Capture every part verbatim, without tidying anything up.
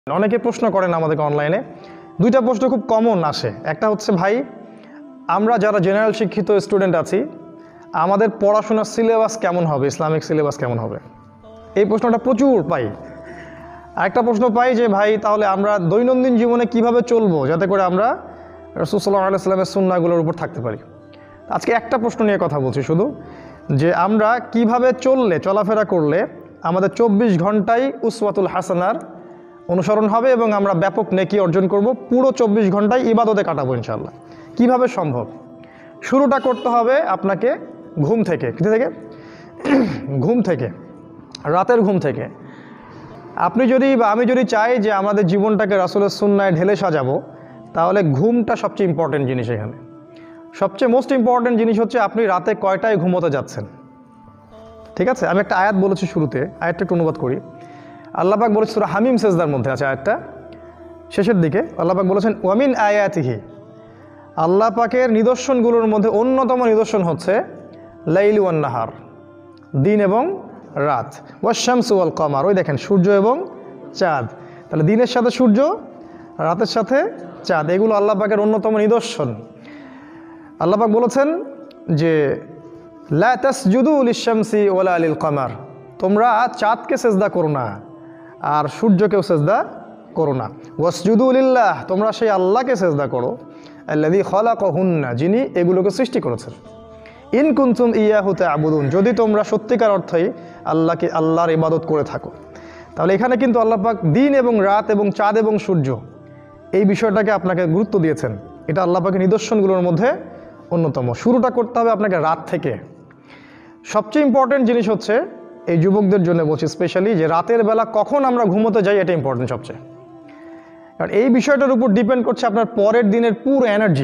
অনেকে প্রশ্ন করেন আমাদেরকে অনলাইনে, দুইটা প্রশ্ন খুব কমন আসে। একটা হচ্ছে, ভাই আমরা যারা জেনারেল শিক্ষিত স্টুডেন্ট আছি আমাদের পড়াশোনার সিলেবাস কেমন হবে, ইসলামিক সিলেবাস কেমন হবে, এই প্রশ্নটা প্রচুর পাই। আরেকটা প্রশ্ন পাই যে ভাই তাহলে আমরা দৈনন্দিন জীবনে কিভাবে চলবো যাতে করে আমরা রাসূল সাল্লাল্লাহু আলাইহি ওয়াসাল্লামের সুন্নাহগুলোর উপর থাকতে পারি। আজকে একটা প্রশ্ন নিয়ে কথা বলছি শুধু, যে আমরা কিভাবে চললে, চলাফেরা করলে আমাদের চব্বিশ ঘন্টায় উসওয়াতুল হাসানার অনুসরণ হবে এবং আমরা ব্যাপক নেকি অর্জন করব, পুরো চব্বিশ ঘন্টায় ইবাদতে কাটাবো ইনশাআল্লাহ। কিভাবে সম্ভব? শুরুটা করতে হবে আপনাকে ঘুম থেকে। কোথা থেকে? ঘুম থেকে, রাতের ঘুম থেকে। আপনি যদি বা আমি যদি চাই যে আমাদের জীবনটাকে রাসূলের সুন্নায় ঢেলে সাজাবো, তাহলে ঘুমটা সবচেয়ে ইম্পর্টেন্ট জিনিস। এখানে সবচেয়ে মোস্ট ইম্পর্টেন্ট জিনিস হচ্ছে আপনি রাতে কয়টায় ঘুমোতে যাচ্ছেন। ঠিক আছে, আমি একটা আয়াত বলেছি শুরুতে, আয়াতটা একটু অনুবাদ করি। আল্লাহ পাক বলেছে সূরা হামিম সেজদার মধ্যে আছে আয়াতটা, শেষের দিকে আল্লাহ পাক বলেছেন ওয়ামিন আয়াতিহি, আল্লাহ পাকের নিদর্শনগুলোর মধ্যে অন্যতম নিদর্শন হচ্ছে লাইল ওয়ান নাহার, দিন এবং রাত, ওয়াশ-শামসু ওয়াল কমার, ওই দেখেন সূর্য এবং চাঁদ। তাহলে দিনের সাথে সূর্য, রাতের সাথে চাঁদ, এগুলো আল্লাহ পাকের অন্যতম নিদর্শন। আল্লাহ পাক বলেছেন যে লা তাসজুদু লিশ-শামসি ওয়ালা লিল কমার, তোমরা চাঁদকে সেজদা করো না আর সূর্যকেও সেজদা করো না। ওয়াসজুদু লিল্লাহ, তোমরা সেই আল্লাহকে সেজদা করো আল্লাযী খালাকাহুন্না, যিনি এগুলোকে সৃষ্টি করেছেন। ইন কুনতুম ইয়াহু তা'বুদুন, যদি তোমরা সত্যিকার অর্থেই আল্লাহকে আল্লাহর ইবাদত করে থাকো। তাহলে এখানে কিন্তু আল্লাহ পাক দিন এবং রাত এবং চাঁদ এবং সূর্য এই বিষয়টাকে আপনাকে গুরুত্ব দিয়েছেন। এটা আল্লাহ পাকের নিদর্শনগুলোর মধ্যে অন্যতম। শুরুটা করতে হবে আপনাকে রাত থেকে। সবচেয়ে ইম্পর্টেন্ট জিনিস হচ্ছে এই যুবকদের জন্য বলছি স্পেশালি, যে রাতের বেলা কখন আমরা ঘুমোতে যাই এটা ইম্পর্টেন্ট সবচেয়ে। কারণ এই বিষয়টার উপর ডিপেন্ড করছে আপনার পরের দিনের পুরো এনার্জি।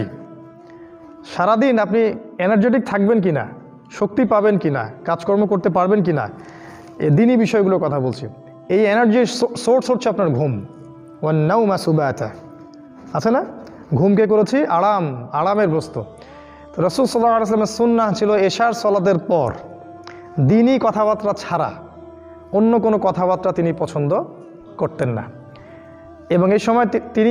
সারাদিন আপনি এনার্জেটিক থাকবেন কি না, শক্তি পাবেন কি না, কাজকর্ম করতে পারবেন কি না, এই দিনই বিষয়গুলোর কথা বলছি। এই এনার্জির সোর্স হচ্ছে আপনার ঘুম। ওয়ান নাওমা সুবাতা, আছে না? ঘুমকে করেছি আরাম, আরামের বস্তু। তো রাসূল সাল্লাল্লাহু আলাইহি ওয়াসাল্লামের সুন্নাহ ছিল এশার সালাতের পর দিনই কথাবার্তা ছাড়া অন্য কোনো কথাবার্তা তিনি পছন্দ করতেন না। এবং এই সময় তিনি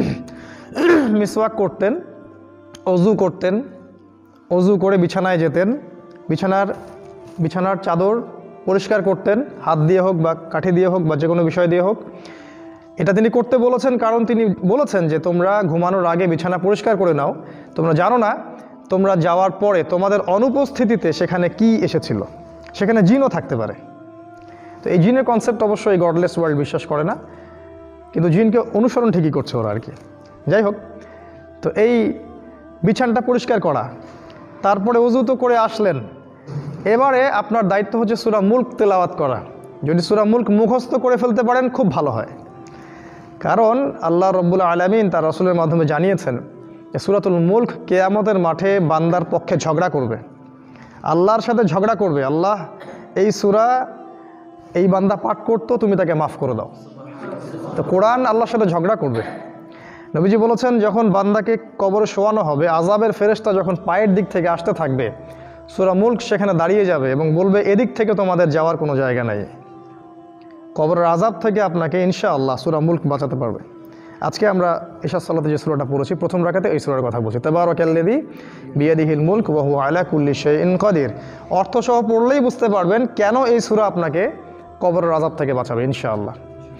মিসওয়াক করতেন, অজু করতেন, অজু করে বিছানায় যেতেন, বিছানার বিছানার চাদর পরিষ্কার করতেন, হাত দিয়ে হোক বা কাঠি দিয়ে হোক বা যে কোনো বিষয় দিয়ে হোক। এটা তিনি করতে বলেছেন কারণ তিনি বলেছেন যে তোমরা ঘুমানোর আগে বিছানা পরিষ্কার করে নাও, তোমরা জানো না তোমরা যাওয়ার পরে তোমাদের অনুপস্থিতিতে সেখানে কি এসেছিল, সেখানে জিনও থাকতে পারে। তো এই জিনের কনসেপ্ট অবশ্যই গডলেস ওয়ার্ল্ড বিশ্বাস করে না, কিন্তু জিনকে অনুসরণ ঠিকই করছে ওরা আর কি। যাই হোক, তো এই বিছানাটা পরিষ্কার করা, তারপরে ওযু তো করে আসলেন, এবারে আপনার দায়িত্ব হচ্ছে সূরা মুলক তেলাওয়াত করা। যদি সূরা মুলক মুখস্থ করে ফেলতে পারেন খুব ভালো হয়, কারণ আল্লাহ রাব্বুল আলামিন তার রাসূলের মাধ্যমে জানিয়েছেন যে সূরাতুল মুলক কিয়ামতের মাঠে বান্দার পক্ষে ঝগড়া করবে, আল্লাহর সাথে ঝগড়া করবে। আল্লাহ এই সূরা এই বান্দা পাঠ করতো, তুমি তাকে মাফ করে দাও। তো কোরআন আল্লাহর সাথে ঝগড়া করবে। নবীজি বলেছেন যখন বান্দাকে কবরে শোয়ানো হবে, আযাবের ফেরেশতা যখন পায়ের দিক থেকে আসতে থাকবে, সূরা মুলক সেখানে দাঁড়িয়ে যাবে এবং বলবে এদিক থেকে তোমাদের যাওয়ার কোনো জায়গা নাই। কবরের আযাব থেকে আপনাকে ইনশাআল্লাহ সূরা মুলক বাঁচাতে পারবে। আজকে আমরা ইশার সালাতে যে সূরাটা পড়েছি প্রথম রাকাতে, এই সূরার কথা বলছি, তাবারাকাল্লাযী বিয়াদিহিল মুলক ওয়া হুয়া আলা কুল্লি শাইইন কাদির। অর্থসহ পড়লেই বুঝতে পারবেন কেন এই সূরা আপনাকে কবরের আযাব থেকে বাঁচাবে ইনশাআল্লাহ।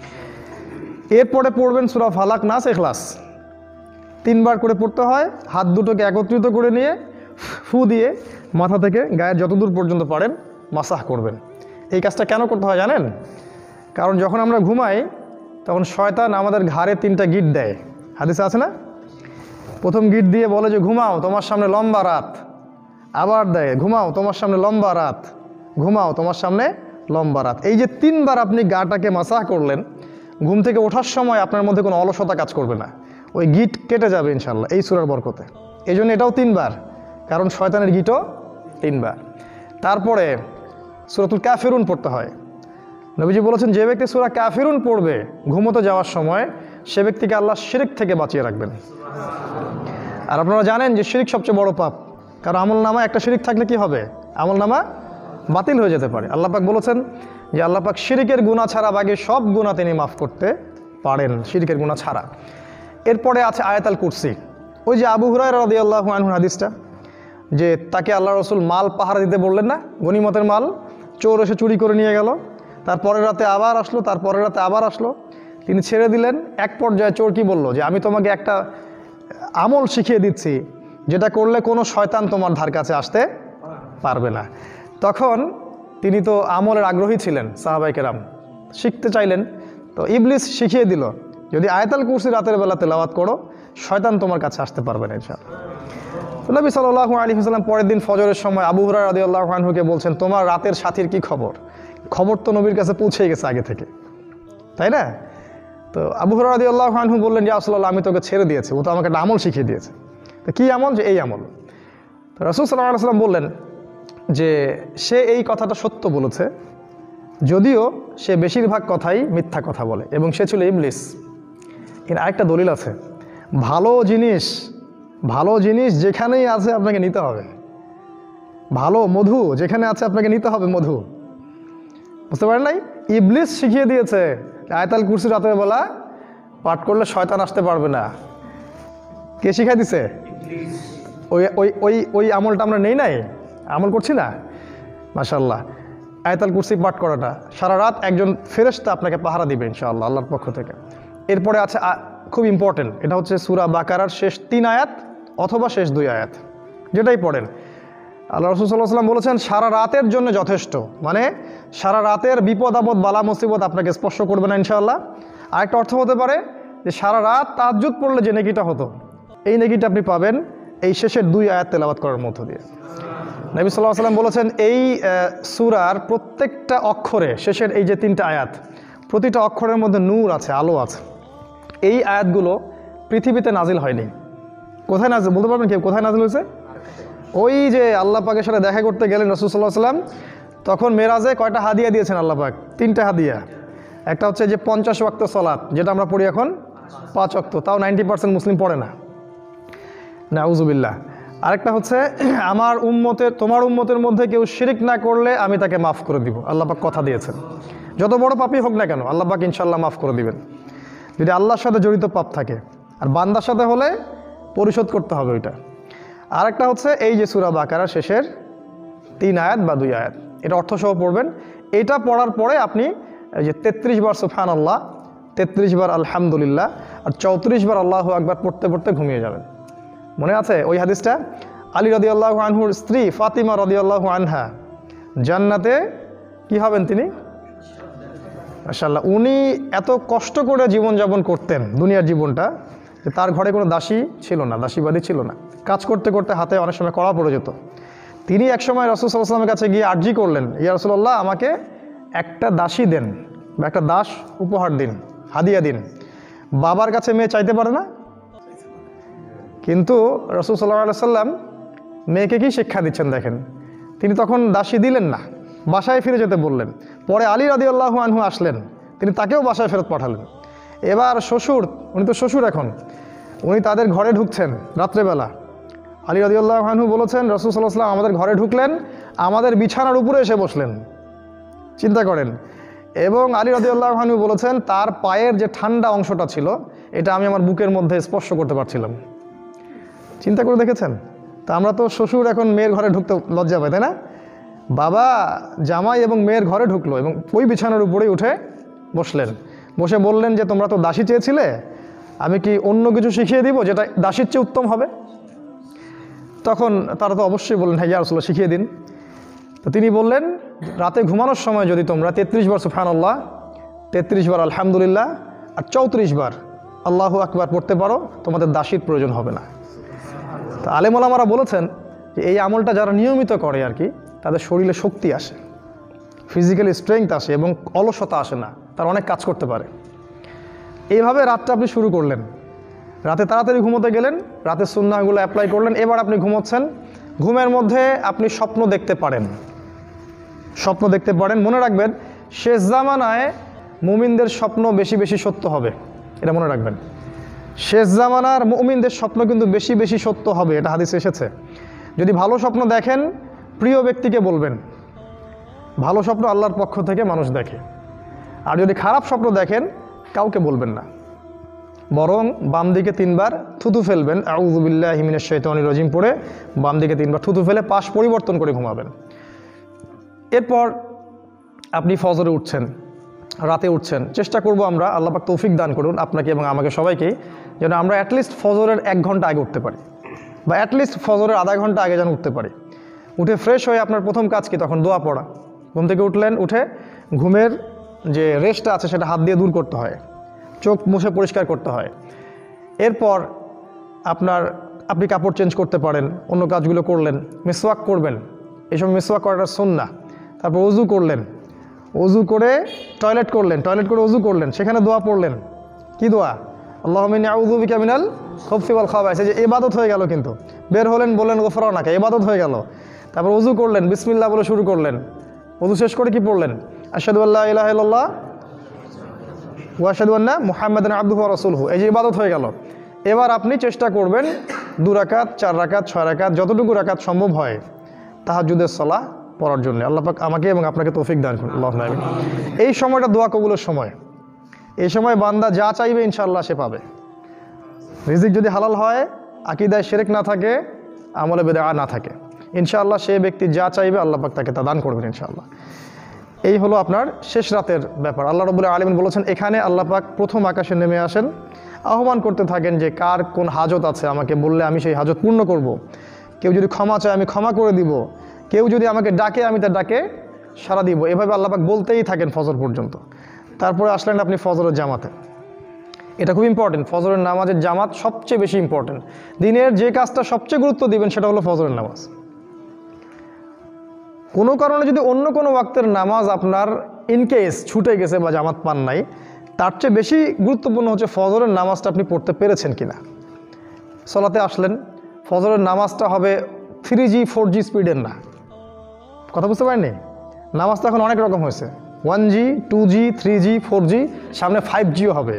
এরপরে পড়বেন সূরা ফালাক, নাস, ইখলাস, তিনবার করে পড়তে হয়। হাত দুটোকে একত্রিত করে নিয়ে ফু দিয়ে মাথা থেকে গায়ের যতদূর পর্যন্ত পারেন মাসাহ করবেন। এই কাজটা কেন করতে হয় জানেন? কারণ যখন আমরা ঘুমাই তখন শয়তান আমাদের ঘাড়ে তিনটা গিট দেয়, হাদিসে আছে না? প্রথম গিট দিয়ে বলে যে ঘুমাও, তোমার সামনে লম্বা রাত। আবার দেয় ঘুমাও, তোমার সামনে লম্বা রাত, ঘুমাও, তোমার সামনে লম্বা রাত। এই যে তিনবার আপনি গাটাকে মাসাহ করলেন, ঘুম থেকে ওঠার সময় আপনার মধ্যে কোনো অলসতা কাজ করবে না, ওই গিট কেটে যাবে ইনশাল্লাহ এই সূরার বরকতে। এই জন্য এটাও তিনবার, কারণ শয়তানের গিটও তিনবার। তারপরে সূরাতুল কাফিরুন পড়তে হয়। নবীজি বলেছেন যে ব্যক্তি সূরা কাফিরুন পড়বে ঘুমোতে যাওয়ার সময়, সে ব্যক্তিকে আল্লাহ শিরক থেকে বাঁচিয়ে রাখবেন। আর আপনারা জানেন যে শিরক সবচেয়ে বড় পাপ, কারণ আমল নামা একটা শিরক থাকলে কি হবে? আমল নামা বাতিল হয়ে যেতে পারে। আল্লাহ পাক বলেছেন যে আল্লাহ পাক শিরকের গুনাহ ছাড়া বাকি সব গুনাহ তিনি মাফ করতে পারেন শিরকের গুনাহ ছাড়া। এরপরে আছে আয়াতুল কুরসি। ওই যে আবু হুরায়রা রাদিয়াল্লাহু আনহুর হাদিসটা, যে তাকে আল্লাহ রসুল মাল পাহারা দিতে বললেন না, গনিমতের মাল চোর এসে চুরি করে নিয়ে গেল, তারপরের রাতে আবার আসলো, তারপরের রাতে আবার আসলো, তিনি ছেড়ে দিলেন। এক পর্যায়ে চোর কি বলল, যে আমি তোমাকে একটা আমল শিখিয়ে দিচ্ছি যেটা করলে কোনো শয়তান তোমার ধার কাছে আসতে পারবে না। তখন তিনি তো আমলের আগ্রহী ছিলেন, সাহাবায়ে কেরাম শিখতে চাইলেন, তো ইবলিস শিখিয়ে দিল, যদি আয়াতুল কুরসি রাতের বেলা তেলাওয়াত করো শয়তান তোমার কাছে আসতে পারবে না ইনশাআল্লাহ। তো নবী সাল্লাল্লাহু আলাইহি ওয়াসাল্লাম পরের দিন ফজরের সময় আবু হুরায়রা রাদিয়াল্লাহু আনহুকে বলছেন, তোমার রাতের সাথীর কি খবর? খবর তো নবীর কাছে পৌঁছে গেছে আগে থেকে, তাই না? তো আবু হুরায়রা রাদিয়াল্লাহু আনহু বললেন, ইয়া রাসূলুল্লাহ, আমি তোকে ছেড়ে দিয়েছি, ও তো আমাকে একটা আমল শিখিয়ে দিয়েছে। তো কী আমল? যে এই আমল। তো রাসূল সাল্লাল্লাহু আলাইহি ওয়াসাল্লাম বললেন যে সে এই কথাটা সত্য বলেছে, যদিও সে বেশিরভাগ কথাই মিথ্যা কথা বলে, এবং সে ছিল ইবলিস। এর আরেকটা দলিল আছে, ভালো জিনিস ভালো জিনিস যেখানেই আছে আপনাকে নিতে হবে। ভালো মধু যেখানে আছে আপনাকে নিতে হবে মধু। বুঝতে পারেন নাই? ইবলিস শিখিয়ে দিয়েছে আয়াতুল কুরসি রাতের বেলা পাঠ করলে শয়তান আসতে পারবে না। কে শিখাই দিছে? ওই ওই ওই ওই আমলটা আমরা নেই নাই, আমল করছি না। মাশাআল্লাহ, আয়াতুল কুরসি পাঠ করাটা সারা রাত একজন ফেরেশতা আপনাকে পাহারা দিবে ইনশাআল্লাহ আল্লাহর পক্ষ থেকে। এরপরে আছে খুব ইম্পর্টেন্ট, এটা হচ্ছে সূরা বাকারার শেষ তিন আয়াত অথবা শেষ দুই আয়াত, যেটাই পড়েন। আল্লাহ রাসূল সাল্লাল্লাহু আলাইহি ওয়াসাল্লাম বলেছেন সারা রাতের জন্য যথেষ্ট, মানে সারা রাতের বিপদ আপদ বালা মুসিবত আপনাকে স্পর্শ করবে না ইনশাআল্লাহ। আরেকটা অর্থ হতে পারে যে সারা রাত তাহাজ্জুদ পড়লে যে নেকিটা হতো, এই নেকিটা আপনি পাবেন এই শেষের দুই আয়াত তেলাওয়াত করার মধ্য দিয়ে। নবী সাল্লাল্লাহু আলাইহি ওয়াসাল্লাম বলেছেন এই সূরার প্রত্যেকটা অক্ষরে, শেষের এই যে তিনটা আয়াত, প্রতিটা অক্ষরের মধ্যে নূর আছে, আলো আছে। এই আয়াতগুলো পৃথিবীতে নাজিল হয়নি। কোথায় নাজিল বলতে পারবেন কেউ? কোথায় নাজিল হয়েছে? ওই যে আল্লাহ পাকের সাথে দেখা করতে গেলেন রাসূল সাল্লাল্লাহু আলাইহি ওয়াসাল্লাম, তখন মেরাজে কয়টা হাদিয়া দিয়েছেন আল্লাহ পাক? তিনটা হাদিয়া। একটা হচ্ছে যে পঞ্চাশ ওয়াক্ত সালাত, যেটা আমরা পড়ি এখন পাঁচ ওয়াক্ত, তাও নাইনটি পার্সেন্ট মুসলিম পড়ে না, নাউজুবিল্লাহ। আরেকটা হচ্ছে আমার উম্মতের তোমার উম্মতের মধ্যে কেউ শিরিক না করলে আমি তাকে মাফ করে দিব। আল্লাহ পাক কথা দিয়েছেন, যত বড় পাপই হোক না কেন আল্লাহ পাক ইনশাআল্লাহ মাফ করে দিবেন, যদি আল্লাহর সাথে জড়িত পাপ থাকে। আর বান্দার সাথে হলে পরিশোধ করতে হবে ওইটা। আরেকটা হচ্ছে এই যে সূরা বাকারার শেষের তিন আয়াত বা দুই আয়াত, এটা অর্থসহ পড়বেন। এটা পড়ার পরে আপনি এই যে তেত্রিশ বার সুবহানাল্লাহ, তেত্রিশ বার আলহামদুলিল্লাহ আর চৌত্রিশ বার আল্লাহু আকবার পড়তে পড়তে ঘুমিয়ে যাবেন। মনে আছে ওই হাদিসটা? আলী রাদিয়াল্লাহু আনহুর স্ত্রী ফাতিমা রাদিয়াল্লাহু আনহা জান্নাতে কি হবেন তিনি? মাশাআল্লাহ, উনি এত কষ্ট করে জীবনযাপন করতেন দুনিয়ার জীবনটা, যে তার ঘরে কোনো দাসী ছিল না, দাসীবাদী ছিল না। কাজ করতে করতে হাতে অনেক সময় কড়া পড়ে যেত। তিনি একসময় রাসূল সাল্লাল্লাহু আলাইহি ওয়াসাল্লামের কাছে গিয়ে আর্জি করলেন, ইয়া রাসূলুল্লাহ, আমাকে একটা দাসী দেন বা একটা দাস উপহার দিন, হাদিয়া দিন। বাবার কাছে মেয়ে চাইতে পারে না, কিন্তু রাসূল সাল্লাল্লাহু আলাইহি ওয়াসাল্লাম মেয়েকে কি শিক্ষা দিচ্ছেন দেখেন। তিনি তখন দাসী দিলেন না, বাসায় ফিরে যেতে বললেন। পরে আলী রাদিয়াল্লাহু আনহু আসলেন, তিনি তাকেও বাসায় ফেরত পাঠালেন। এবার শ্বশুর, উনি তো শ্বশুর এখন, উনি তাদের ঘরে ঢুকছেন রাত্রেবেলা। আলী রাদিয়াল্লাহু আনহু বলেছেন রাসূল সাল্লাল্লাহু আলাইহি ওয়াসাল্লাম আমাদের ঘরে ঢুকলেন, আমাদের বিছানার উপরে এসে বসলেন। চিন্তা করেন। এবং আলী রাদিয়াল্লাহু আনহু বলেছেন তার পায়ের যে ঠান্ডা অংশটা ছিল এটা আমি আমার বুকের মধ্যে স্পর্শ করতে পারছিলাম। চিন্তা করে দেখেছেন? তা আমরা তো শ্বশুর এখন মেয়ের ঘরে ঢুকতে লজ্জা পাই, তাই না? বাবা জামাই এবং মেয়ের ঘরে ঢুকলো এবং ওই বিছানার উপরেই উঠে বসলেন, বসে বললেন যে তোমরা তো দাসী চেয়েছিলে, আমি কি অন্য কিছু শিখিয়ে দিব যেটা দাসীর চেয়ে উত্তম হবে? তখন তারা তো অবশ্যই বললেন হ্যাঁ ইয়া রাসূলুল্লাহ, শিখিয়ে দিন। তো তিনি বললেন রাতে ঘুমানোর সময় যদি তোমরা তেত্রিশ বার সুবহানাল্লাহ, তেত্রিশ বার আলহামদুলিল্লাহ আর চৌত্রিশ বার আল্লাহু আকবার পড়তে পারো, তোমাদের দাসীর প্রয়োজন হবে না। তো আলেম ওলামারা বলেছেন যে এই আমলটা যারা নিয়মিত করে আর কি, তাদের শরীরে শক্তি আসে, ফিজিক্যালি স্ট্রেংথ আসে এবং অলসতা আসে না, তারা অনেক কাজ করতে পারে। এইভাবে রাতটা আপনি শুরু করলেন, রাতে তাড়াতাড়ি ঘুমোতে গেলেন, রাতের সুন্নাহগুলো অ্যাপ্লাই করলেন, এবার আপনি ঘুমোচ্ছেন। ঘুমের মধ্যে আপনি স্বপ্ন দেখতে পারেন, স্বপ্ন দেখতে পারেন। মনে রাখবেন শেষ জামানায় মুমিনদের স্বপ্ন বেশি বেশি সত্য হবে, এটা মনে রাখবেন। শেষ জামানার মুমিনদের স্বপ্ন কিন্তু বেশি বেশি সত্য হবে, এটা হাদিসে এসেছে। যদি ভালো স্বপ্ন দেখেন প্রিয় ব্যক্তিকে বলবেন, ভালো স্বপ্ন আল্লাহর পক্ষ থেকে মানুষ দেখে। আর যদি খারাপ স্বপ্ন দেখেন কাউকে বলবেন না, বরং বাম দিকে তিনবার থুতু ফেলবেন, আউযু বিল্লাহি মিনাশ শাইতানির রাজিম পড়ে বাম দিকে তিনবার থুতু ফেলে পাশ পরিবর্তন করে ঘুমাবেন। এরপর আপনি ফজরে উঠছেন, রাতে উঠছেন, চেষ্টা করব আমরা, আল্লাহ পাক তৌফিক দান করুন আপনাকে এবং আমাকে সবাইকেই, যেন আমরা অ্যাটলিস্ট ফজরের এক ঘন্টা আগে উঠতে পারি, বা অ্যাটলিস্ট ফজরের আধা ঘন্টা আগে যেন উঠতে পারি। উঠে ফ্রেশ হয়ে আপনার প্রথম কাজ কি? তখন দোয়া পড়া। ঘুম থেকে উঠলেন, উঠে ঘুমের যে রেস্টটা আছে সেটা হাত দিয়ে দূর করতে হয়, চোখ মুছে পরিষ্কার করতে হয়। এরপর আপনার আপনি কাপড় চেঞ্জ করতে পারেন, অন্য কাজগুলো করলেন, মিসওয়াক করবেন, এইসব মিসওয়াক করাটা সুন্নাহ। তারপর ওযু করলেন, ওযু করে টয়লেট করলেন, টয়লেট করে ওযু করলেন, সেখানে দোয়া পড়লেন। কি দোয়া? আল্লাহুম্মা ইন্নী আউযু বিকা মিনাল খুবসি ওয়াল খাবাইস। এই যে ইবাদত হয়ে গেল, কিন্তু বের হলেন বললেন গফরানাকা, ইবাদত হয়ে গেল। তারপর ওযু করলেন, বিসমিল্লাহ বলে শুরু করলেন, ওযু শেষ করে কি পড়লেন? আশহাদু আল্লা ইলাহা ইল্লাল্লাহ ওয়া আশহাদু আন্না মুহাম্মাদান আবদুহু ওয়া রাসূলুহু। এই যে ইবাদত হয়ে গেল। এবার আপনি চেষ্টা করবেন দু রাকাত, চার রাকাত, ছয় রাকাত, যতটুকু রাকাত সম্ভব হয় তাহাজ্জুদের সালাহ পড়ার জন্য। আল্লাহ পাক আমাকে এবং আপনাকে তৌফিক দান করুন, আল্লাহুম্মা আমিন। এই সময়টা দোয়া কবুলের সময়। এই সময় বান্দা যা চাইবে ইনশাআল্লাহ সে পাবে। রিজিক যদি হালাল হয়, আকীদায় শিরক না থাকে, আমলে বিদআ না থাকে, ইনশাআল্লাহ সে ব্যক্তি যা চাইবে আল্লাহ পাক তাকে তা দান করবেন ইনশাআল্লাহ। এই হলো আপনার শেষ রাতের ব্যাপার। আল্লাহ রাব্বুল আলামিন বলেছেন, এখানে আল্লাহ পাক প্রথম আকাশে নেমে আসেন, আহ্বান করতে থাকেন যে কার কোন হাজত আছে আমাকে বললে আমি সেই হাজত পূর্ণ করব। কেউ যদি ক্ষমা চায় আমি ক্ষমা করে দিব, কেউ যদি আমাকে ডাকে আমি তার ডাকে সাড়া দিব। এভাবে আল্লাহ পাক বলতেই থাকেন ফজর পর্যন্ত। তারপরে আসলেন আপনি ফজরের জামাতে। এটা খুব ইম্পর্টেন্ট, ফজরের নামাজের জামাত সবচেয়ে বেশি ইম্পর্টেন্ট। দিনের যে কাজটা সবচেয়ে গুরুত্ব দিবেন সেটা হলো ফজরের নামাজ। কোনো কারণে যদি অন্য কোনো ওয়াক্তের নামাজ আপনার ইনকেস ছুটে গেছে বা জামাত পান নাই, তার চেয়ে বেশি গুরুত্বপূর্ণ হচ্ছে ফজরের নামাজটা আপনি পড়তে পেরেছেন কিনা। সলাতে আসলেন, ফজরের নামাজটা হবে থ্রি জি ফোর জি স্পিডের না। কথা বুঝতে পারেননি? নামাজটা এখন অনেক রকম হয়েছে, one G, two G, three G, four G, সামনে ফাইভ জিও হবে।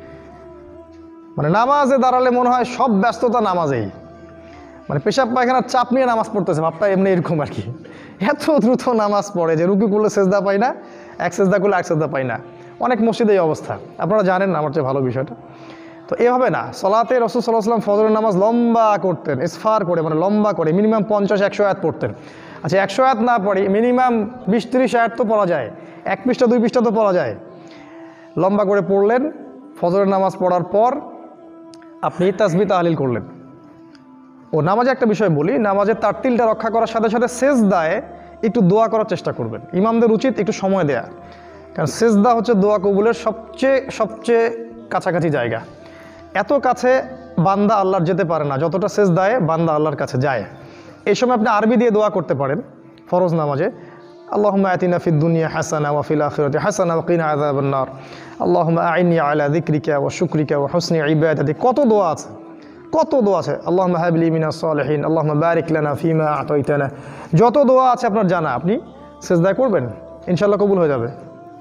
মানে নামাজে দাঁড়ালে মনে হয় সব ব্যস্ততা নামাজেই, মানে পেশাব পায়খানার চাপ নিয়ে নামাজ পড়তেছে, ভাবটা এমনি এরকম আর কি। এত দ্রুত নামাজ পড়ে যে রুকু করলে সেজদা পাই না, এক সেজদা করলে এক সেজদা পাই না। অনেক মসজিদে এই অবস্থা, আপনারা জানেন না আমার চেয়ে ভালো বিষয়টা। তো এভাবে না, সলাতে রাসূল সাল্লাল্লাহু আলাইহি ওয়াসাল্লাম ফজরের নামাজ লম্বা করতেন, ইসফার করে, মানে লম্বা করে, মিনিমাম পঞ্চাশ একশো আয়াত পড়তেন। আচ্ছা, একশো আয়াত না পড়ি, মিনিমাম বিশ ত্রিশ আয়াত তো পড়া যায়, এক পৃষ্ঠা দুই পৃষ্ঠা তো পড়া যায়। লম্বা করে পড়লেন, ফজরের নামাজ পড়ার পর আপনি তাসবিহ তাহলিল করলেন। ও নামাজে একটা বিষয় বলি, নামাজের তারতিলটা রক্ষা করার সাথে সাথে সেজদায় একটু দোয়া করার চেষ্টা করবেন। ইমামদের উচিত একটু সময় দেয়া, কারণ সেজদা হচ্ছে দোয়া কবুলের সবচেয়ে সবচেয়ে কাছাকাছি জায়গা। এত কাছে বান্দা আল্লাহর যেতে পারে না যতটা সেজদায় বান্দা আল্লাহর কাছে যায়। এই সময় আপনি আরবি দিয়ে দোয়া করতে পারেন ফরজ নামাজে। আল্লাহুম্মা আতিনা ফিদ দুনিয়া হাসানা ওয়া ফিল আখিরাতি হাসানা ওয়া কিনা আযাবান নার। আল্লাহুম্মা আইনি আলা যিকরিকা ওয়া শুকরিকা ওয়া হুসনি ইবাদাতি। কত দোয়া আছে, কত দোয়া আছে। আল্লাহুম্মা হাবলি মিনাস সালিহিন, আল্লাহুম্মা বারিক লানা ফিমা আতাইতানা। যত দোয়া আছে আপনার জানা, আপনি সেজদায় করবেন, ইনশাআল্লাহ কবুল হয়ে যাবে।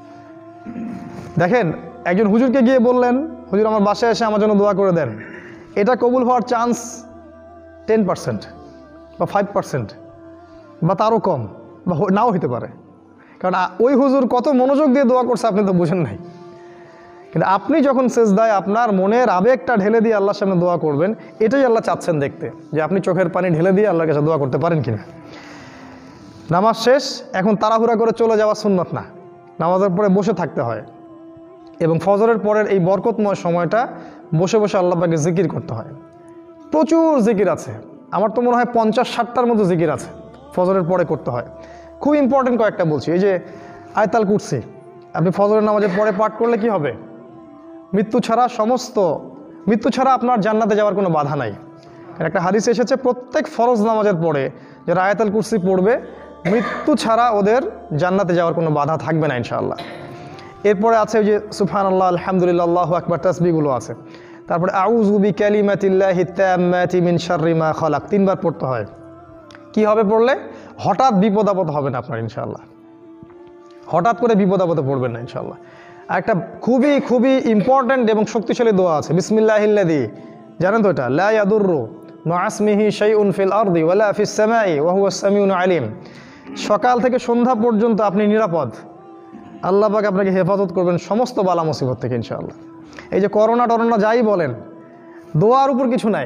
দেখেন, একজন হুজুরকে গিয়ে বললেন, হুজুর আমার বাসায় এসে আমার জন্য দোয়া করে দেন, এটা কবুল হওয়ার চান্স টেন পার্সেন্ট বা ফাইভ পার্সেন্ট বা তারও কম, বা নাও হতে পারে। কারণ ওই হুজুর কত মনোযোগ দিয়ে দোয়া করছে আপনি তো বুঝেন নাই। কিন্তু আপনি যখন সেজদায় আপনার মনের আবেগটা ঢেলে দিয়ে আল্লাহর সামনে দোয়া করবেন, এটাই আল্লাহ চাচ্ছেন দেখতে, যে আপনি চোখের পানি ঢেলে দিয়ে আল্লাহর কাছে দোয়া করতে পারেন কিনা। নামাজ শেষ, এখন তাড়াহুড়া করে চলে যাওয়া সুন্নত না, নামাজের পরে বসে থাকতে হয়। এবং ফজরের পরের এই বরকতময় সময়টা বসে বসে আল্লাহ পাকে জিকির করতে হয়। প্রচুর জিকির আছে, আমার তো মনে হয় পঞ্চাশ ষাটটার মতো জিকির আছে ফজরের পরে করতে হয়। খুব ইম্পর্টেন্ট কয়েকটা বলছি। এই যে আয়াতুল কুরসি আপনি ফজরের নামাজের পরে পাঠ করলে কি হবে? মৃত্যু ছাড়া সমস্ত মৃত্যু ছাড়া আপনার জান্নাতে যাওয়ার কোনো বাধা নাই। একটা হাদিস এসেছে, প্রত্যেক ফরজ নামাজের পরে যারা আয়াতুল কুরসি পড়বে, মৃত্যু ছাড়া ওদের জান্নাতে যাওয়ার কোনো বাধা থাকবে না ইনশাআল্লাহ। এরপরে আছে ওই যে সুবহানাল্লাহ, আলহামদুলিল্লাহ, আল্লাহু আকবার, তাসবিহগুলো আছে। তারপরে আউযু বিকালিমাতিল্লাহি তাম্মাতি মিন শাররি মা খালাক, তিনবার পড়তে হয়। কি হবে পড়লে? হঠাৎ বিপদ আপদ হবে না আপনার ইনশাআল্লাহ, হঠাৎ করে বিপদ আপদে পড়বেন না ইনশাআল্লাহ। আর একটা খুবই খুবই ইম্পর্ট্যান্ট এবং শক্তিশালী দোয়া আছে, বিসমিল্লাহিল্লাযী, জানেন তো এটা? লা ইয়াদুররু মা ইসমিহি শাইউন ফিল আরদি ওয়ালা ফিস সামাই ওয়া হুয়াস সামিউল আলিম। সকাল থেকে সন্ধ্যা পর্যন্ত আপনি নিরাপদ, আল্লাহ পাক আপনাকে হেফাজত করবেন সমস্ত বালা মুসিবত থেকে ইনশাআল্লাহ। এই যে করোনা টরোনা যাই বলেন, দোয়ার উপর কিছু নাই।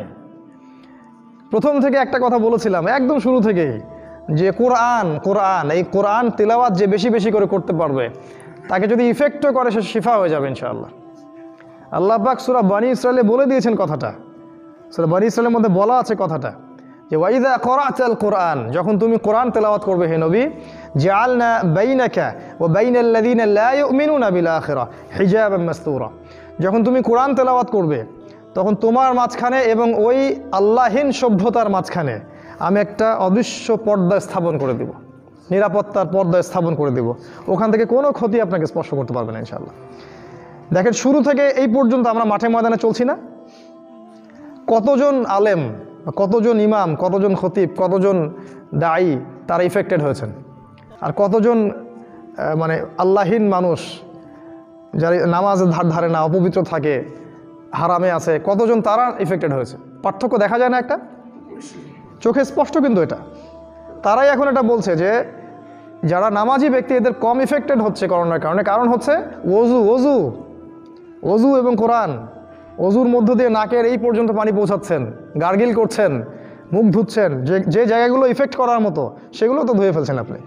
প্রথম থেকে একটা কথা বলেছিলাম একদম শুরু থেকেই, যে কোরআন কোরআন এই কোরআন তিলাওয়াত যে বেশি বেশি করে করতে পারবে, তাকে যদি ইফেক্টও করে সে শিফা হয়ে যাবে ইনশাআল্লাহ। আল্লাহ পাক সূরা বনী ইসরাঈলে বলে দিয়েছেন কথাটা, সূরা বনী ইসরাঈলের মধ্যে বলা আছে কথাটা, যে ওয়াইদা করাতাল কোরআন, যখন তুমি কোরআন তেলাওয়াত করবে হে নবী, জাআলনা বাইনাকা ওয়া বাইনাল্লাযিনা লা ইউমিনুনা বিল আখিরাহ হিজাবাম মাসতুরা, যখন তুমি কোরআন তেলাওয়াত করবে তখন তোমার মাঝখানে এবং ওই আল্লাহহীন সভ্যতার মাঝখানে আমি একটা অদৃশ্য পর্দা স্থাপন করে দেব, নিরাপত্তার পর্দা স্থাপন করে দেব, ওখান থেকে কোনো ক্ষতি আপনাকে স্পর্শ করতে পারবে না ইনশাআল্লাহ। দেখেন শুরু থেকে এই পর্যন্ত আমরা মাঠে ময়দানে চলছি না, কতজন আলেম, কতজন ইমাম, কতজন খতিব, কতজন দায়ী তারা ইফেক্টেড হয়েছেন, আর কতজন মানে আল্লাহীন মানুষ যারা নামাজের ধার ধারে না, অপবিত্র থাকে, হারামে আছে, কতজন তারা ইফেক্টেড হয়েছে। পার্থক্য দেখা যায় না একটা? চোখে স্পষ্ট কিন্তু এটা। তারাই এখন এটা বলছে যে যারা নামাজি ব্যক্তি এদের কম ইফেক্টেড হচ্ছে করোনার কারণে, কারণ হচ্ছে ওযু ওযু ওযু এবং কোরআন। ওযুর মধ্য দিয়ে নাকের এই পর্যন্ত পানি পৌঁছাচ্ছেন, গার্গিল করছেন, মুখ ধুচ্ছেন, যে যে জায়গাগুলো ইফেক্ট করার মতো সেগুলো তো ধুয়ে ফেলছেন আপনি।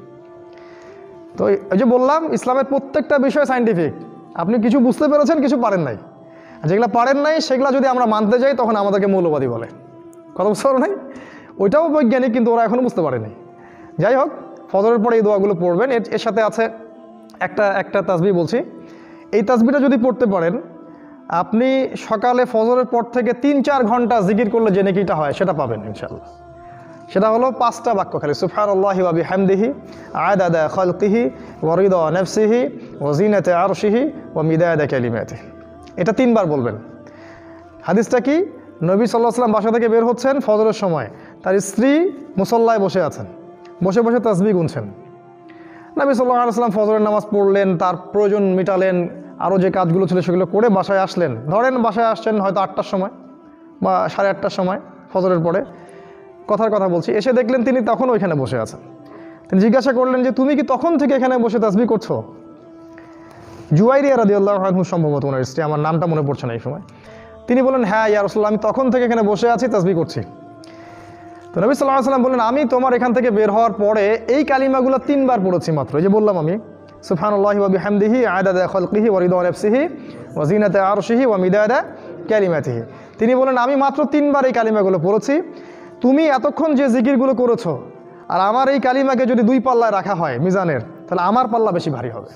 তো এই যে বললাম ইসলামের প্রত্যেকটা বিষয় সায়েন্টিফিক, আপনি কিছু বুঝতে পেরেছেন, কিছু পারেন নাই, যেগুলো পারেন নাই সেগুলো যদি আমরা মানতে যাই তখন আমাদেরকে মৌলবাদী বলে, কথা বুঝতে পারো নাই? ওইটাও বৈজ্ঞানিক, কিন্তু ওরা এখনও বুঝতে পারেনি। যাই হোক, ফজরের পরে এই দোয়াগুলো পড়বেন। এর এর সাথে আছে একটা একটা তাসবিহ বলছি, এই তাসবিহটা যদি পড়তে পারেন আপনি সকালে ফজরের পর থেকে তিন চার ঘন্টা জিকির করলে যে নেকিটা হয় সেটা পাবেন ইনশাআল্লাহ। সেটা হলো পাঁচটা বাক্য খালি, সুবহানাল্লাহি ওয়া বিহামদিহি আদাদা খালকিহি ওয়া রিদা নাফসিহি ওয়া জিনাতা আরশিহি ওয়া মিদাদা কালিমাতিহি। এটা তিনবার বলবেন। হাদিসটা কি? নবী সাল্লাল্লাহু আলাইহি ওয়াসাল্লাম বাসা থেকে বের হচ্ছেন ফজরের সময়, তার স্ত্রী মুসল্লায় বসে আছেন, বসে বসে তাসবিহ গুনছেন। নবী সাল্লাল্লাহু আলাইহি ওয়াসাল্লাম ফজরের নামাজ পড়লেন, তার প্রয়োজন মিটালেন, আরও যে কাজগুলো ছিল সেগুলো করে বাসায় আসলেন। ধরেন বাসায় আসছেন হয়তো আটটার সময় বা সাড়ে আটটার সময়, ফজরের পরে কথার কথা বলছি, এসে দেখলেন তিনি তখন ওইখানে বসে আছেন। তিনি জিজ্ঞাসা করলেন যে তুমি কি তখন থেকে এখানে বসে তাসবিহ করছো? জুয়াইরিয়া রাদিয়াল্লাহু আনহু সম্ভবত ওনার স্ত্রী, আমার নামটা মনে পড়ছে না এই সময়। তিনি বলেন, হ্যাঁ ইয়া রাসূলুল্লাহ, আমি তখন থেকে এখানে বসে আছি, তাসবিহ করছি। তো নবী সাল্লাল্লাহু আলাইহি ওয়াসাল্লাম বললেন, আমি তোমার এখান থেকে বের হওয়ার পরে এই কালিমাগুলো তিনবার পড়েছি মাত্র। এই যে বললাম আমি, সুবহানাল্লাহি ওয়া বিহামদিহি আদাদা খালকিহি ওয়া রিদা নাফসিহি ওয়া জিনাতা আরশিহি ওয়া মিদাদা কালিমাতিহি। তিনি বলেন আমি মাত্র তিনবার এই কালিমাগুলো পড়েছি, তুমি এতক্ষণ যে জিকিরগুলো করেছো আর আমার এই কালিমাকে যদি দুই পাল্লায় রাখা হয় মিজানের, তাহলে আমার পাল্লা বেশি ভারী হবে।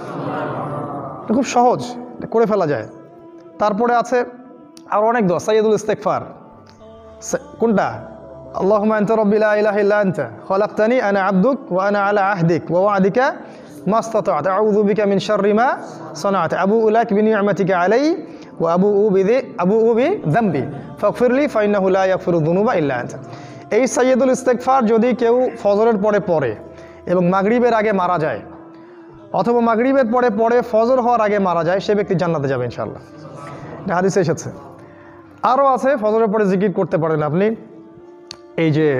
খুব সহজ, করে ফেলা যায়। তারপরে আছে আর অনেক দোয়া, সাইয়্যিদুল ইস্তিগফার। কোনটা? আল্লাহুম্মা আনতা রাব্বি লা ইলাহা ইল্লা আনতা খালাকতানি আনা আবদুক ওয়া আনা আলা আহদিক ওয়া ওয়া'দিকা মাস্তাতা'তু আউযু বিকা মিন শাররি মা সানা'তু আবু'উ লাক বিনি'মাতিকা আলাইয়া ওয়া আবু'উ বিযি আবু'উ বিযামবি ফাগফিরলি ফাইন্নাহু লা ইয়াগফিরু যুনুবা ইল্লা আনতা। এই সাইয়্যিদুল ইস্তিগফার যদি কেউ ফজরের পরে পড়ে এবং মাগরিবের আগে মারা যায়, অথবা মাগরিবের পরে পরে ফজর হওয়ার আগে মারা যায়, সে ব্যক্তি জান্নাতে যাবে ইনশাআল্লাহ। এটা হাদিসে এসেছে। আরও আছে, ফজরের পরে জিকির করতে পারেন আপনি, এই যে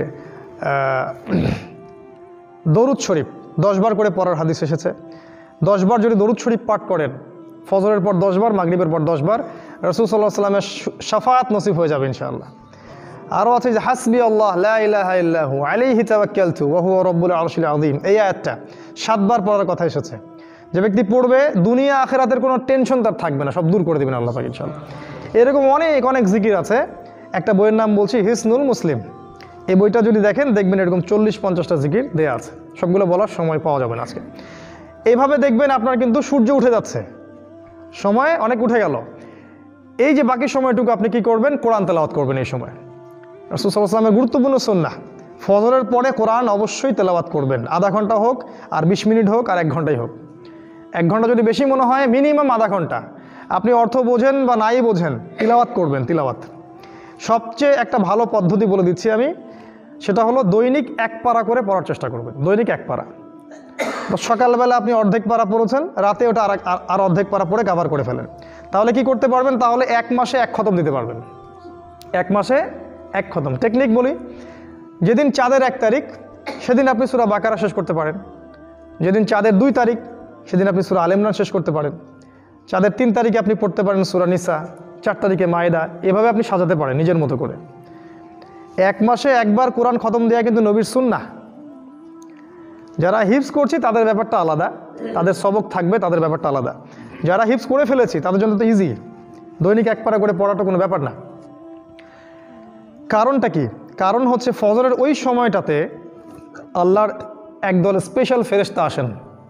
দরুদ শরীফ দশ বার করে পড়ার হাদিস এসেছে। দশ বার যদি দরুদ শরীফ পাঠ করেন ফজরের পর দশ বার, মাগরিবের পর দশ বার, রাসূল সাল্লাল্লাহু আলাইহি ওয়াসাল্লামের শাফাআত নসিব হয়ে যাবে ইনশাআল্লাহ। আরও আছে যে হাসবি আল্লাহ লা ইলাহা ইল্লাহু আলাইহি তাওয়াক্কালতু ওয়া হুয়া রাব্বুল আরশিল আযীম, এই আয়াতটা সাতবার পড়ার কথা এসেছে। যে ব্যক্তি পড়বে দুনিয়া আখিরাতের কোনো টেনশন তার থাকবে না, সব দূর করে দেবেন আল্লাহ পাক ইনশাআল্লাহ। এরকম অনেক অনেক জিকির আছে। একটা বইয়ের নাম বলছি হিসনুল মুসলিম, এই বইটা যদি দেখেন দেখবেন এরকম চল্লিশ পঞ্চাশটা জিকির দেওয়া আছে, সবগুলো বলার সময় পাওয়া যাবে না আজকে। এইভাবে দেখবেন আপনার কিন্তু সূর্য উঠে যাচ্ছে, সময় অনেক উঠে গেল। এই যে বাকি সময়টুকু আপনি কি করবেন? কোরআন তেলাওয়াত করবেন। এই সময় রাসূল সাল্লাল্লাহু আলাইহি ওয়াসাল্লামের গুরুত্বপূর্ণ সুন্নাহ, ফজরের পরে কোরআন অবশ্যই তেলাওয়াত করবেন। আধা ঘন্টা হোক আর বিশ মিনিট হোক আর এক ঘন্টাই হোক। এক ঘন্টা যদি বেশি মনে হয়, মিনিমাম আধা ঘন্টা। আপনি অর্থ বোঝেন বা নাই বোঝেন, তিলাওয়াত করবেন। তিলাওয়াত সবচেয়ে একটা ভালো পদ্ধতি বলে দিচ্ছি আমি, সেটা হলো দৈনিক এক পারা করে পড়ার চেষ্টা করবেন। দৈনিক এক পারা। সকালবেলা আপনি অর্ধেক পারা পড়েছেন, রাতে ওটা আর আর অর্ধেক পারা পড়ে কভার করে ফেলেন। তাহলে কি করতে পারবেন? তাহলে এক মাসে এক খতম দিতে পারবেন। এক মাসে এক খতম। টেকনিক বলি, যেদিন চাঁদের এক তারিখ সেদিন আপনি সূরা বাকারা শেষ করতে পারেন। যেদিন চাঁদের দুই তারিখ সেদিন আপনি সূরা আল ইমরান শেষ করতে পারেন। চাঁদের তিন তারিখে আপনি পড়তে পারেন সূরা নিসা, চার তারিখে মায়েদা। এভাবে আপনি সাজাতে পারেন নিজের মতো করে। এক মাসে একবার কোরআন খতম দেওয়া কিন্তু নবীর সুন্নাহ। যারা হিফজ করছি তাদের ব্যাপারটা আলাদা, তাদের সবক থাকবে, তাদের ব্যাপারটা আলাদা। যারা হিফজ করে ফেলেছি তাদের জন্য তো ইজি, দৈনিক এক পারা করে পড়াটা কোনো ব্যাপার না। কারণটা কি? কারণ হচ্ছে ফজরের ওই সময়টাতে আল্লাহর একদল স্পেশাল ফেরেশতা আসেন।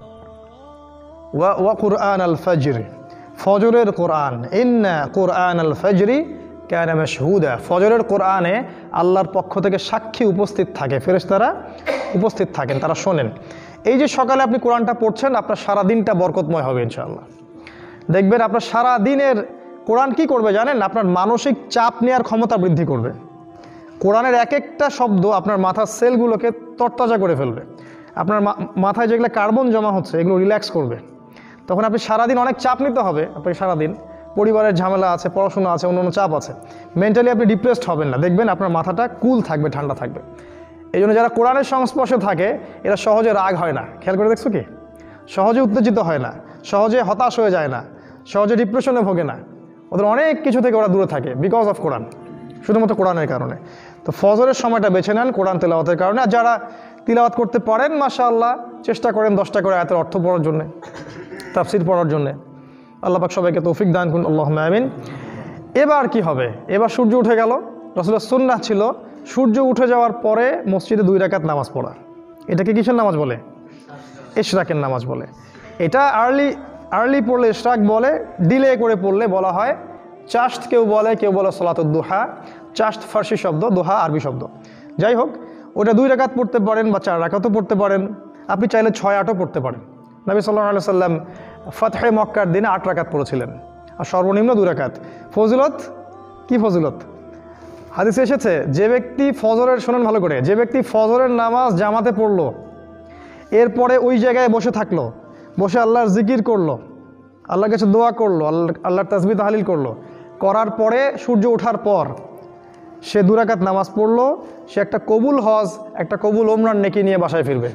ওয়া ওয়া কুরআন আল ফজর, ফজরের কোরআন, ইন্না কুরআন আল ফজরি কানা মাশহুদা। ফজরের কোরআনে আল্লাহর পক্ষ থেকে সাক্ষী উপস্থিত থাকে, ফেরেশতারা উপস্থিত থাকেন, তারা শোনেন। এই যে সকালে আপনি কোরআনটা পড়ছেন, আপনার সারা দিনটা বরকতময় হবে ইনশাআল্লাহ। দেখবেন আপনার সারা দিনের কোরআন কি করবে জানেন? আপনার মানসিক চাপ নেওয়ার ক্ষমতা বৃদ্ধি করবে। কোরআনের এক একটা শব্দ আপনার মাথার সেলগুলোকে তরতাজা করে ফেলবে। আপনার মাথায় যেগুলো কার্বন জমা হচ্ছে এগুলো রিল্যাক্স করবে। তখন আপনি সারাদিন অনেক চাপ নিতে হবে, আপনাকে সারাদিন পরিবারের ঝামেলা আছে, পড়াশোনা আছে, অন্য অন্য চাপ আছে, মেন্টালি আপনি ডিপ্রেসড হবেন না। দেখবেন আপনার মাথাটা কুল থাকবে, ঠান্ডা থাকবে। এই জন্য যারা কোরআনের সংস্পর্শে থাকে এরা সহজে রাগ হয় না। খেয়াল করে দেখছো কি? সহজে উত্তেজিত হয় না, সহজে হতাশ হয়ে যায় না, সহজে ডিপ্রেশনে ভোগে না। ওদের অনেক কিছু থেকে ওরা দূরে থাকে বিকজ অফ কোরআন, শুধুমাত্র কোরআনের কারণে। তো ফজরের সময়টা বেছে নেন কোরআন তেলাওয়াতের কারণে। আর যারা তিলাওয়াত করতে পারেন মাশাআল্লাহ, চেষ্টা করেন দশটা করে আয়াতের অর্থ পড়ার জন্যে, তাফসির পড়ার জন্যে। আল্লাহ পাক সবাইকে তৌফিক দান করুন, আল্লাহুম্মা আমিন। এবার কি হবে? এবার সূর্য উঠে গেল। রাসূলের সুন্নাহ ছিল সূর্য উঠে যাওয়ার পরে মসজিদে দুই রাকাত নামাজ পড়া। এটাকে কিসের নামাজ বলে? ইশরাকের নামাজ বলে। এটা আর্লি আর্লি পড়লে ইশরাক বলে, ডিলে করে পড়লে বলা হয় চাশত। কেউ বলে, কেউ বলে সালাতুদ দুহা। চাশত ফার্সি শব্দ, দোহা আরবি শব্দ। যাই হোক, ওটা দুই রাকাত পড়তে পারেন বা চার রাকাতও পড়তে পারেন। আপনি চাইলে ছয় আটও পড়তে পারেন। নবী সাল্লাল্লাহু আলাইহি সাল্লাম ফাতহে মক্কার দিনে আট রাকাত পড়েছিলেন, আর সর্বনিম্ন দুই রাকাত। ফজিলত কি? ফজিলত হাদিসে এসেছে, যে ব্যক্তি ফজরের, শোনেন ভালো করে, যে ব্যক্তি ফজরের নামাজ জামাতে পড়লো, এরপরে ওই জায়গায় বসে থাকলো, বসে আল্লাহর জিকির করলো, আল্লাহর কাছে দোয়া করলো, আল্লাহ আল্লাহর তাসবিহ তাহলিল করলো, করার পরে সূর্য ওঠার পর সে দুই রাকাত নামাজ পড়লো, সে একটা কবুল হজ, একটা কবুল ওমরার নেকি নিয়ে বাসায় ফিরবে।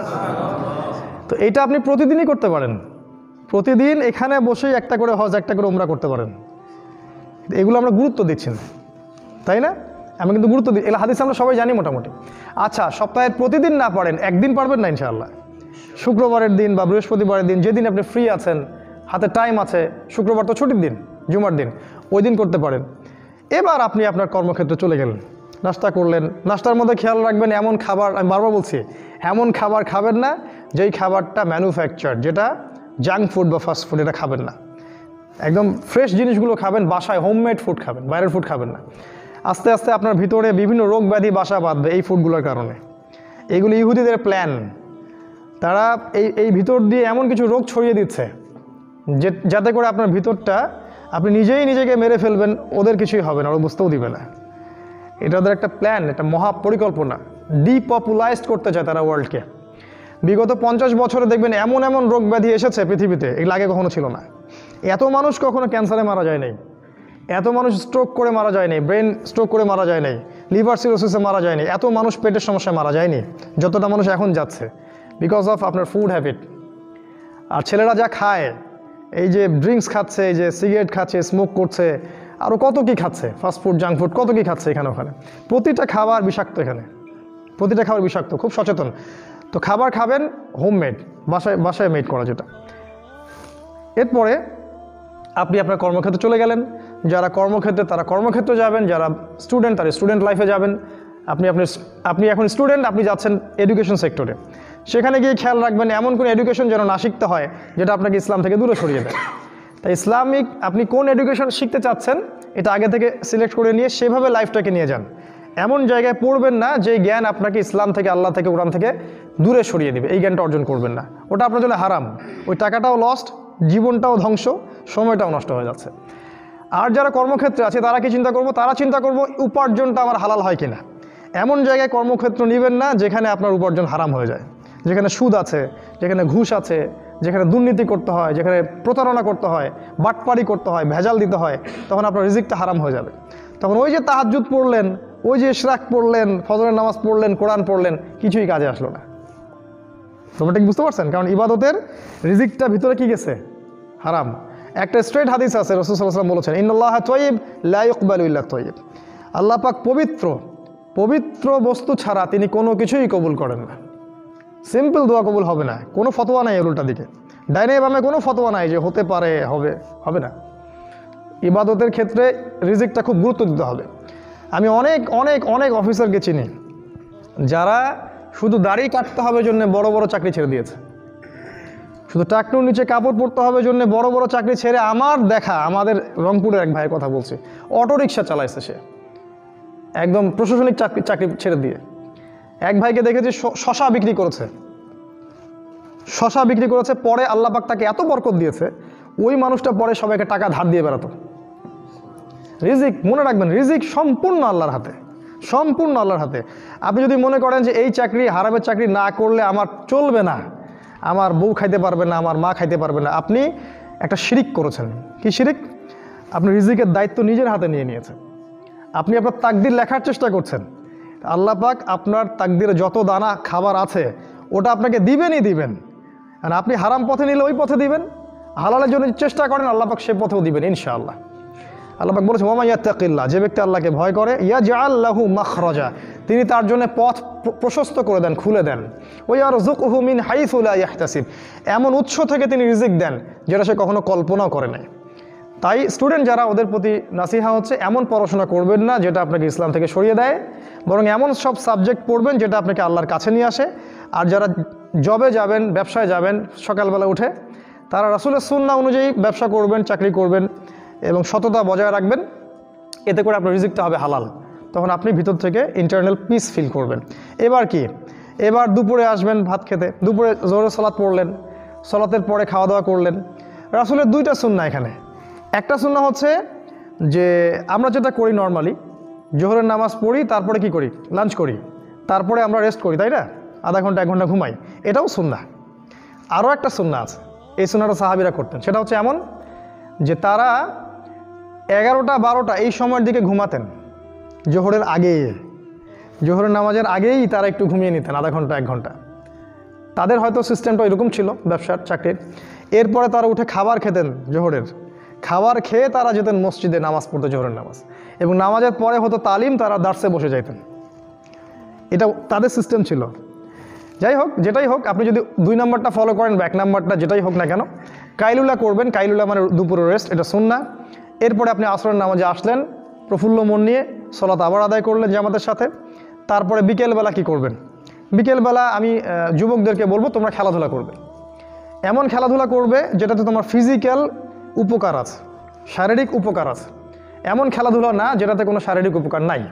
তো এটা আপনি প্রতিদিনই করতে পারেন। প্রতিদিন এখানে বসেই একটা করে হজ, একটা করে ওমরা করতে পারেন। এগুলো আমরা গুরুত্ব দিচ্ছি না, তাই না? আমি কিন্তু গুরুত্ব দিই, এগুলো হাদিস আমরা সবাই জানি মোটামুটি। আচ্ছা, সপ্তাহের প্রতিদিন না পারেন, একদিন পারবেন না ইনশাআল্লাহ। শুক্রবারের দিন বা বৃহস্পতিবারের দিন, যেদিন আপনি ফ্রি আছেন, হাতে টাইম আছে, শুক্রবার তো ছুটির দিন, জুমার দিন, ওই দিন করতে পারেন। এবার আপনি আপনার কর্মক্ষেত্রে চলে গেলেন, নাস্তা করলেন। নাস্তার মধ্যে খেয়াল রাখবেন এমন খাবার, আমি বারবার বলছি, এমন খাবার খাবেন না যেই খাবারটা ম্যানুফ্যাকচার, যেটা জাঙ্ক ফুড বা ফাস্ট ফুড, এটা খাবেন না। একদম ফ্রেশ জিনিসগুলো খাবেন, বাসায় হোমমেড ফুড খাবেন, বাইরের ফুড খাবেন না। আস্তে আস্তে আপনার ভিতরে বিভিন্ন রোগ ব্যাধি বাসা বাঁধবে এই ফুডগুলোর কারণে। এইগুলো ইহুদিদের প্ল্যান। তারা এই এই ভিতর দিয়ে এমন কিছু রোগ ছড়িয়ে দিচ্ছে যে যাতে করে আপনার ভিতরটা আপনি নিজেই নিজেকে মেরে ফেলবেন, ওদের কিছুই হবে না, ওরা বুঝতেও দিবে না। এটা ওদের একটা প্ল্যান, একটা মহা পরিকল্পনা। ডিপপুলাইজড করতে চায় তারা ওয়ার্ল্ডকে। বিগত পঞ্চাশ বছরে দেখবেন এমন এমন রোগ ব্যাধি এসেছে পৃথিবীতে, এগুলো আগে কখনো ছিল না। এত মানুষ কখনো ক্যান্সারে মারা যায় নাই, এত মানুষ স্ট্রোক করে মারা যায় নাই, ব্রেন স্ট্রোক করে মারা যায় নাই, লিভার সিরোসিসে মারা যায়নি, এত মানুষ পেটের সমস্যায় মারা যায়নি যতটা মানুষ এখন যাচ্ছে, বিকজ অফ আপনার ফুড হ্যাবিট। আর ছেলেরা যা খায়, এই যে ড্রিঙ্কস খাচ্ছে, এই যে সিগারেট খাচ্ছে, স্মোক করছে, আরও কত কী খাচ্ছে, ফাস্টফুড, জাঙ্ক ফুড, কত কী খাচ্ছে এখানে ওখানে। প্রতিটা খাবার বিষাক্ত, এখানে প্রতিটা খাবার বিষাক্ত। খুব সচেতন। তো খাবার খাবেন হোমমেড, বাসায় বাসায় মেড করা যেটা। এরপরে আপনি আপনার কর্মক্ষেত্রে চলে গেলেন। যারা কর্মক্ষেত্রে তারা কর্মক্ষেত্রে যাবেন, যারা স্টুডেন্ট তারা স্টুডেন্ট লাইফে যাবেন। আপনি আপনি আপনি এখন স্টুডেন্ট, আপনি যাচ্ছেন এডুকেশন সেক্টরে। সেখানে গিয়ে খেয়াল রাখবেন এমন কোন এডুকেশন যেন না শিখতে হয় যেটা আপনাকে ইসলাম থেকে দূরে সরিয়ে দেয়। তাই ইসলামিক আপনি কোন এডুকেশন শিখতে চাচ্ছেন এটা আগে থেকে সিলেক্ট করে নিয়ে সেভাবে লাইফটাকে নিয়ে যান। এমন জায়গায় পড়বেন না যে জ্ঞান আপনাকে ইসলাম থেকে, আল্লাহ থেকে, কোরআন থেকে দূরে সরিয়ে দিবে, এই জ্ঞানটা অর্জন করবেন না। ওটা আপনার জন্য হারাম, ওই টাকাটাও লস্ট, জীবনটাও ধ্বংস, সময়টাও নষ্ট হয়ে যাচ্ছে। আর যারা কর্মক্ষেত্রে আছে তারা কি চিন্তা করবো? তারা চিন্তা করবো উপার্জনটা আমার হালাল হয় কিনা। এমন জায়গায় কর্মক্ষেত্র নেবেন না যেখানে আপনার উপার্জন হারাম হয়ে যায়, যেখানে সুদ আছে, যেখানে ঘুষ আছে, যেখানে দুর্নীতি করতে হয়, যেখানে প্রতারণা করতে হয়, বাটপারি করতে হয়, ভেজাল দিতে হয়, তখন আপনার রিজিকটা হারাম হয়ে যাবে। তখন ওই যে তাহাজ্জুদ পড়লেন, ওই যে ইশরাক পড়লেন, ফজরের নামাজ পড়লেন, কোরআন পড়লেন, কিছুই কাজে আসলো না। ব্যাপারটা কি বুঝতে পারছেন? কারণ ইবাদতের রিজিকটা ভিতরে কি গেছে? হারাম। একটা স্ট্রেট হাদিস আছে, রাসূল সাল্লাল্লাহু আলাইহি ওয়াসাল্লাম বলেছেন, ইন্নাল্লাহা তাইয়্যিব লা ইকবালু ইল্লা তাইয়্যিব। আল্লাহ পাক পবিত্র, পবিত্র বস্তু ছাড়া তিনি কোনো কিছুই কবুল করেন না। সিম্পল দোয়া কবুল হবে না, কোনো ফতোয়া নাই এর উল্টা দিকে, ডাইনে বামে কোনো ফতোয়া নাই যে হতে পারে, হবে হবে না। ইবাদতের ক্ষেত্রে রিজিকটা খুব গুরুত্ব দিতে হবে। আমি অনেক অনেক অনেক অফিসারকে চিনি যারা শুধু দাড়ি কাটতে হবে জন্য বড় বড় চাকরি ছেড়ে দিয়েছে, শুধু টাকনুর নিচে কাপড় পরতে হবে জন্য বড় বড় চাকরি ছেড়ে, আমার দেখা, আমাদের রংপুরের এক ভাইয়ের কথা বলছি, অটো রিক্সা চালাইছে সে, একদম প্রশাসনিক চাকরি চাকরি ছেড়ে দিয়ে। এক ভাইকে দেখেছি শশা বিক্রি করেছে, শশা বিক্রি করেছে, পরে আল্লাহ পাক তাকে এত বরকত দিয়েছে, ওই মানুষটা পরে সবাইকে টাকা ধার দিয়ে বেড়াতো। রিজিক মনে রাখবেন, রিজিক সম্পূর্ণ আল্লাহর হাতে, সম্পূর্ণ আল্লাহর হাতে। আপনি যদি মনে করেন যে এই চাকরি, হারামের চাকরি না করলে আমার চলবে না, আমার বউ খাইতে পারবে না, আমার মা খাইতে পারবে না, আপনি একটা শিরিক করেছেন। কি শিরিক? আপনি রিজিকের দায়িত্ব নিজের হাতে নিয়ে নিয়েছেন। আপনি আপনার তাকদির লেখার চেষ্টা করছেন। আল্লাহ পাক আপনার তাকদিরে যত দানা খাবার আছে ওটা আপনাকে দিবেনই দিবেন। আর আপনি হারাম পথে নিলে ওই পথে দিবেন, হালালের জন্য চেষ্টা করেন আল্লাহ পাক সে পথেও দিবেন ইনশাআল্লাহ। আল্লাহ পাক বলেছে, ওয়া মান ইয়াত্তাকিল্লাহ, যে ব্যক্তি আল্লাহকে ভয় করে, ইয়াজআল লাহু মাখরাজা, তিনি তার জন্য পথ প্রশস্ত করে দেন, খুলে দেন। ওয়া ইয়ারযুকহু মিন হাইসু লা ইয়াহতাসিব, এমন উৎস থেকে তিনি রিজিক দেন যেটা সে কখনো কল্পনাও করে নাই। তাই স্টুডেন্ট যারা, ওদের প্রতি নাসিহা হচ্ছে, এমন পড়াশোনা করবেন না যেটা আপনাকে ইসলাম থেকে সরিয়ে দেয়, বরং এমন সব সাবজেক্ট পড়বেন যেটা আপনাকে আল্লাহর কাছে নিয়ে আসে। আর যারা জবে যাবেন, ব্যবসায় যাবেন, সকালবেলা উঠে তারা রাসূলের সুন্নাহ অনুযায়ী ব্যবসা করবেন, চাকরি করবেন এবং সততা বজায় রাখবেন। এতে করে আপনার রিজিকটা হবে হালাল। তখন আপনি ভিতর থেকে ইন্টারনাল পিস ফিল করবেন। এবার কি, এবার দুপুরে আসবেন ভাত খেতে, দুপুরে জোহরের সালাত পড়লেন, সালাতের পরে খাওয়া দাওয়া করলেন। রাসূলের দুইটা সুন্নাহ এখানে। একটা সুন্নাহ হচ্ছে যে আমরা যেটা করি নর্মালি, জোহরের নামাজ পড়ি, তারপরে কি করি, লাঞ্চ করি, তারপরে আমরা রেস্ট করি, তাই না, আধা ঘন্টা এক ঘন্টা ঘুমাই, এটাও সুন্নাহ। আরও একটা সুন্নাহ আছে, এই সুন্নাহটা সাহাবীরা করতেন। সেটা হচ্ছে এমন যে তারা এগারোটা বারোটা এই সময়ের দিকে ঘুমাতেন, জোহরের আগে, জোহরের নামাজের আগেই তারা একটু ঘুমিয়ে নিতেন আধা ঘন্টা এক ঘন্টা। তাদের হয়তো সিস্টেমটা এরকম ছিল ব্যবসার, চাকরির। এরপরে তারা উঠে খাবার খেতেন, জোহরের খাবার খেয়ে তারা যেতেন মসজিদে নামাজ পড়তে, জোহরের নামাজ, এবং নামাজের পরে হতো তালিম, তারা দার্সে বসে যাইতেন। এটা তাদের সিস্টেম ছিল। যাই হোক, যেটাই হোক, আপনি যদি দুই নম্বরটা ফলো করেন বা এক নম্বরটা যেটাই হোক না কেন, কাইলুলা করবেন। কাইলুলা মানে দুপুরের রেস্ট, এটা সুন্নাহ। এরপরে আপনি আসরের নামাজে আসলেন প্রফুল্ল মন নিয়ে, সালাত আবার আদায় করলেন জামাতের সাথে। তারপরে বিকেলবেলা কি করবেন? বিকেলবেলা আমি যুবকদেরকে বলবো তোমরা খেলাধুলা করবে। এমন খেলাধুলা করবে যেটাতে তোমার ফিজিক্যাল উপকার আছে, শারীরিক উপকার আছে। এমন খেলাধুলা না যেটাতে কোনো শারীরিক উপকার নাই।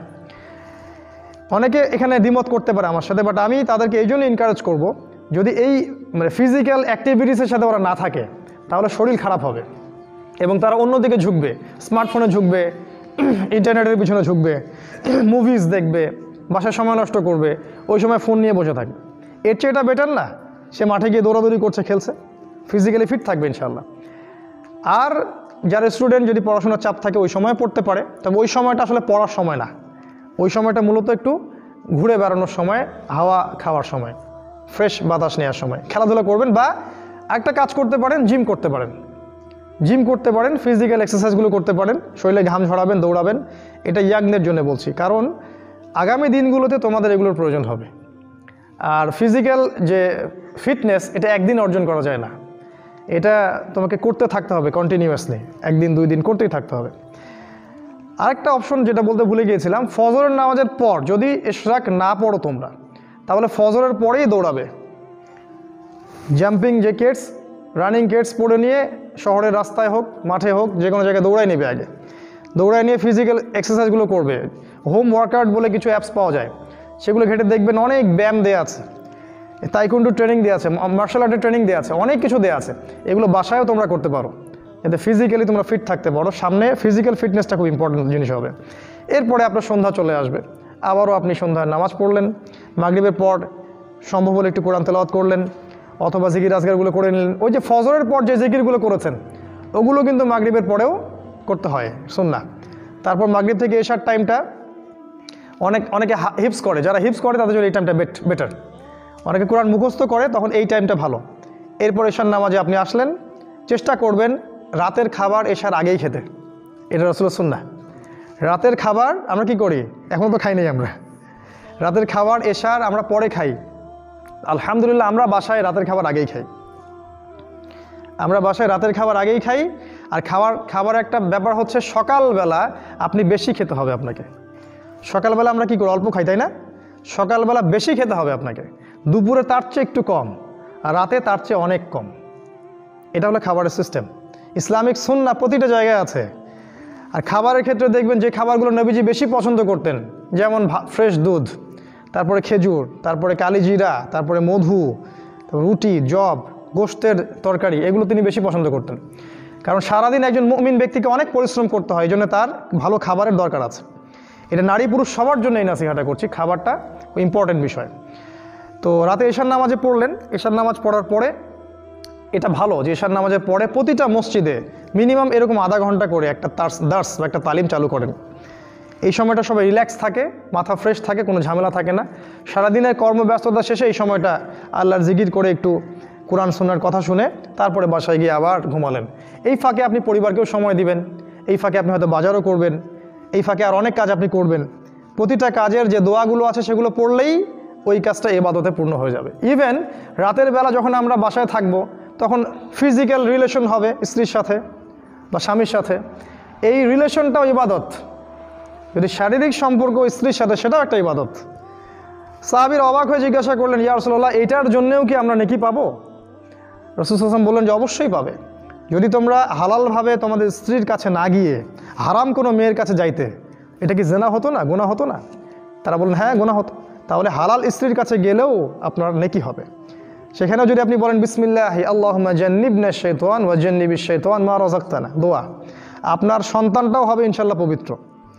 অনেকে এখানে দ্বিমত করতে পারে আমার সাথে, বাট আমি তাদেরকে এই জন্য এনকারেজ করবো, যদি এই মানে ফিজিক্যাল অ্যাক্টিভিটিসের সাথে ওরা না থাকে তাহলে শরীর খারাপ হবে এবং তারা অন্যদিকে ঝুঁকবে, স্মার্টফোনে ঝুঁকবে, ইন্টারনেটের পিছনে ঝুঁকবে, মুভিজ দেখবে, বাসায় সময় নষ্ট করবে, ওই সময় ফোন নিয়ে বসে থাকবে। এর চেয়ে এটা বেটার না সে মাঠে গিয়ে দৌড়াদৌড়ি করছে, খেলছে, ফিজিক্যালি ফিট থাকবে ইনশাআল্লাহ। আর যারা স্টুডেন্ট যদি পড়াশোনার চাপ থাকে ওই সময় পড়তে পারে, তবে ওই সময়টা আসলে পড়ার সময় না, ওই সময়টা মূলত একটু ঘুরে বেড়ানোর সময়, হাওয়া খাওয়ার সময়, ফ্রেশ বাতাস নেওয়ার সময় খেলাধুলা করবেন। বা একটা কাজ করতে পারেন, জিম করতে পারেন, জিম করতে পারেন, ফিজিক্যাল এক্সারসাইজগুলো করতে পারেন, শরীরে ঘাম ঝরাবেন, দৌড়াবেন। এটা ইয়াংদের জন্য বলছি, কারণ আগামী দিনগুলোতে তোমাদের এগুলোর প্রয়োজন হবে। আর ফিজিক্যাল যে ফিটনেস, এটা একদিন অর্জন করা যায় না, এটা তোমাকে করতে থাকতে হবে কন্টিনিউয়াসলি, একদিন দুই দিন করতেই থাকতে হবে। আরেকটা অপশন যেটা বলতে ভুলে গিয়েছিলাম, ফজরের নামাজের পর যদি ইশরাক না পড়ো তোমরা, তাহলে ফজরের পরেই দৌড়াবে। জাম্পিং জ্যাকেটস, রানিং কেটস পরে নিয়ে শহরের রাস্তায় হোক, মাঠে হোক, যে কোনো জায়গায় দৌড়াই নেবে। আগে দৌড়াই নিয়ে ফিজিক্যাল এক্সারসাইজগুলো করবে। হোম ওয়ার্কআউট বলে কিছু অ্যাপস পাওয়া যায়, সেগুলো ঘেটে দেখবেন অনেক ব্যায়াম দেওয়া আছে, তাইকুন্ডু ট্রেনিং দেওয়া আছে, মার্শাল আর্টের ট্রেনিং দেওয়া আছে, অনেক কিছু দেওয়া আছে। এগুলো বাসায়ও তোমরা করতে পারো, এতে ফিজিক্যালি তোমরা ফিট থাকতে পারো। সামনে ফিজিক্যাল ফিটনেসটা খুব ইম্পর্টেন্ট জিনিস হবে। এরপরে আপনার সন্ধ্যা চলে আসবে, আবারও আপনি সন্ধ্যায় নামাজ পড়লেন, মাগরিবের পর সম্ভব হলে একটু কোরআন তেলাওয়াত করলেন, অথবা জিকির আজকারগুলো করে নিলেন। ওই যে ফজরের পর যে জিকিরগুলো করেছেন ওগুলো কিন্তু মাগরিবের পরেও করতে হয়, সুন্নাহ। তারপর মাগরিব থেকে এশার টাইমটা অনেক অনেকে হিপস করে, যারা হিপস করে তাদের জন্য এই টাইমটা বেটার। অনেকে কোরআন মুখস্থ করে, তখন এই টাইমটা ভালো। এরপর এশার নামাজে আপনি আসলেন, চেষ্টা করবেন রাতের খাবার এশার আগেই খেতে। এটা রাসূলের সুন্নাহ। রাতের খাবার আমরা কি করি, এখন তো খাই নাই আমরা, রাতের খাবার এশার আমরা পরে খাই। আলহামদুলিল্লাহ আমরা বাসায় রাতের খাবার আগেই খাই, আমরা বাসায় রাতের খাবার আগেই খাই। আর খাবার খাবার একটা ব্যাপার হচ্ছে সকালবেলা আপনি বেশি খেতে হবে আপনাকে। সকালবেলা আমরা কি করি, অল্প খাই, তাই না? সকালবেলা বেশি খেতে হবে আপনাকে, দুপুরে তার চেয়ে একটু কম, আর রাতে তার চেয়ে অনেক কম। এটা হলো খাবারের সিস্টেম। ইসলামিক সুন্নাহ প্রতিটা জায়গায় আছে। আর খাবারের ক্ষেত্রে দেখবেন যে খাবারগুলো নবীজি বেশি পছন্দ করতেন, যেমন ফ্রেশ দুধ, তারপরে খেজুর, তারপরে কালিজিরা, তারপরে মধু, রুটি, জব, গোশতের তরকারি, এগুলো তিনি বেশি পছন্দ করতেন। কারণ সারাদিন একজন মুমিন ব্যক্তিকে অনেক পরিশ্রম করতে হয়, এই জন্য তার ভালো খাবারের দরকার আছে। এটা নারী পুরুষ সবার জন্য এই নাসিহাটা করছি, খাবারটা ইম্পর্টেন্ট বিষয়। তো রাতে এশার নামাজে পড়লেন, এশার নামাজ পড়ার পরে এটা ভালো যে এশার নামাজের পরে প্রতিটা মসজিদে মিনিমাম এরকম আধা ঘন্টা করে একটা দার্স বা একটা তালিম চালু করেন। এই সময়টা সবাই রিল্যাক্স থাকে, মাথা ফ্রেশ থাকে, কোনো ঝামেলা থাকে না। সারাদিনের কর্মব্যস্ততা শেষে এই সময়টা আল্লাহর জিকির করে একটু কোরআন সুন্নাহর কথা শুনে তারপরে বাসায় গিয়ে আবার ঘুমালেন। এই ফাঁকে আপনি পরিবারকেও সময় দিবেন, এই ফাঁকে আপনি হয়তো বাজারও করবেন, এই ফাঁকে আর অনেক কাজ আপনি করবেন। প্রতিটা কাজের যে দোয়াগুলো আছে সেগুলো পড়লেই ওই কাজটা ইবাদতে পূর্ণ হয়ে যাবে। ইভেন রাতের বেলা যখন আমরা বাসায় থাকব তখন ফিজিক্যাল রিলেশন হবে স্ত্রীর সাথে বা স্বামীর সাথে, এই রিলেশনটাও ইবাদত। যদি শারীরিক সম্পর্ক স্ত্রীর সাথে, সেটাও একটা ইবাদত। সাহাবীর অবাক হয়ে জিজ্ঞাসা করলেন, ইয়া রাসূলুল্লাহ, এইটার জন্যেও কি আমরা নেকি পাবো? রাসূল সাল্লাল্লাহু আলাইহি ওয়াসাল্লাম বললেন যে অবশ্যই পাবে। যদি তোমরা হালালভাবে তোমাদের স্ত্রীর কাছে না গিয়ে হারাম কোনো মেয়ের কাছে যাইতে, এটা কি জিনা হতো না, গুনাহ হতো না? তারা বললেন হ্যাঁ গুনাহ হতো। তাহলে হালাল স্ত্রীর কাছে গেলেও আপনার নেকি হবে। সেখানেও যদি আপনি বলেন বিসমিল্লাহি আল্লাহুম্মা জান্নিবনা শাইতান ওয়া জান্নিবিশ শাইতান মা রাযাকতানা, দোয়া, আপনার সন্তানটাও হবে ইনশাআল্লাহ পবিত্র।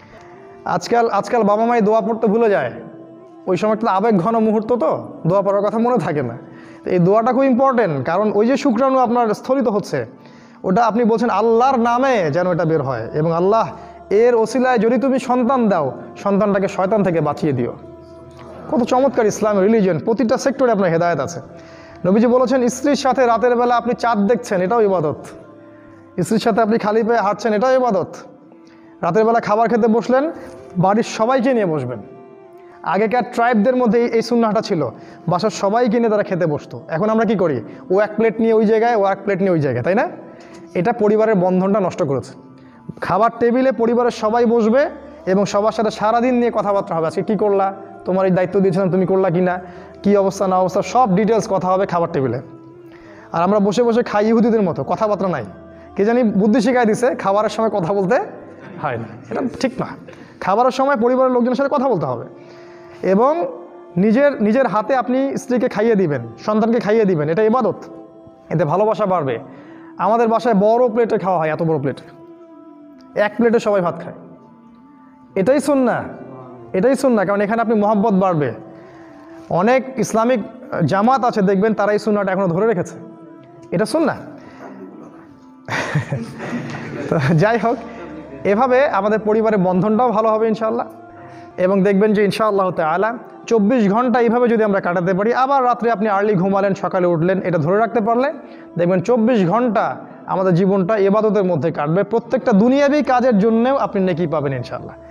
আজকাল আজকাল বাবা মাই দোয়া পড়তে ভুলে যায়, ওই সময়টা আবেগ ঘন মুহূর্ত, তো দোয়া পড়ার কথা মনে থাকে না। এই দোয়াটা খুব ইম্পর্টেন্ট, কারণ ওই যে শুক্রাণু আপনার স্থলিত হচ্ছে, ওটা আপনি বলছেন আল্লাহর নামে যেন এটা বের হয়, এবং আল্লাহ এর ওসিলায় যদি তুমি সন্তান দাও, সন্তানটাকে শয়তান থেকে বাঁচিয়ে দিও। কত চমৎকার ইসলাম রিলিজিয়ন, প্রতিটা সেক্টরে আপনার হেদায়েত আছে। নবীজি বলেছেন স্ত্রীর সাথে রাতের বেলা আপনি চাঁদ দেখছেন, এটাও ইবাদত। স্ত্রীর সাথে আপনি খালি পেয়ে হাঁটছেন, এটাও ইবাদত। রাতের বেলা খাবার খেতে বসলেন, বাড়ির সবাইকে নিয়ে বসবেন। আগেকার ট্রাইবদের মধ্যে এই সুন্নাহটা ছিল, বাসার সবাইকে নিয়ে তারা খেতে বসতো। এখন আমরা কি করি, ও এক প্লেট নিয়ে ওই জায়গায়, ও এক প্লেট নিয়ে ওই জায়গায়, তাই না? এটা পরিবারের বন্ধনটা নষ্ট করেছে। খাবার টেবিলে পরিবারের সবাই বসবে এবং সবার সাথে সারাদিন নিয়ে কথাবার্তা হবে। আজকে কী করলা, তোমার এই দায়িত্ব দিয়েছিলাম তুমি করলা কি না, কী অবস্থা না অবস্থা, সব ডিটেলস কথা হবে খাবার টেবিলে। আর আমরা বসে বসে খাই ইহুদিদের মতো, কথাবার্তা নাই। কে জানি বুদ্ধি শিখাই দিছে খাবারের সময় কথা বলতে হয় না, এটা ঠিক না। খাবারের সময় পরিবারের লোকজনের সাথে কথা বলতে হবে, এবং নিজের নিজের হাতে আপনি স্ত্রীকে খাইয়ে দিবেন, সন্তানকে খাইয়ে দিবেন, এটা ইবাদত। এতে ভালোবাসা বাড়বে। আমাদের বাসায় বড় প্লেটে খাওয়া হয়, এত বড় প্লেটে, এক প্লেটে সবাই ভাত খায়। এটাই সুন্নাহ, এটাই সুন্নাহ, কারণ এখানে আপনি মহব্বত বাড়বে। অনেক ইসলামিক জামাত আছে দেখবেন, তারা এই সুন্নাহটা এখনো ধরে রেখেছে, এটা সুন্নাহ। তো যাই হোক, এভাবে আমাদের পরিবারের বন্ধনটাও ভালো হবে ইনশাআল্লাহ। এবং দেখবেন যে ইনশাআল্লাহ তাআলা চব্বিশ ঘন্টা এইভাবে যদি আমরা কাটাতে পারি, আবার রাত্রে আপনি আর্লি ঘুমালেন, সকালে উঠলেন, এটা ধরে রাখতে পারলে দেখবেন চব্বিশ ঘন্টা আমাদের জীবনটা ইবাদতের মধ্যে কাটবে। প্রত্যেকটা দুনিয়াবি কাজের জন্যেও আপনি নেকি পাবেন ইনশাআল্লাহ।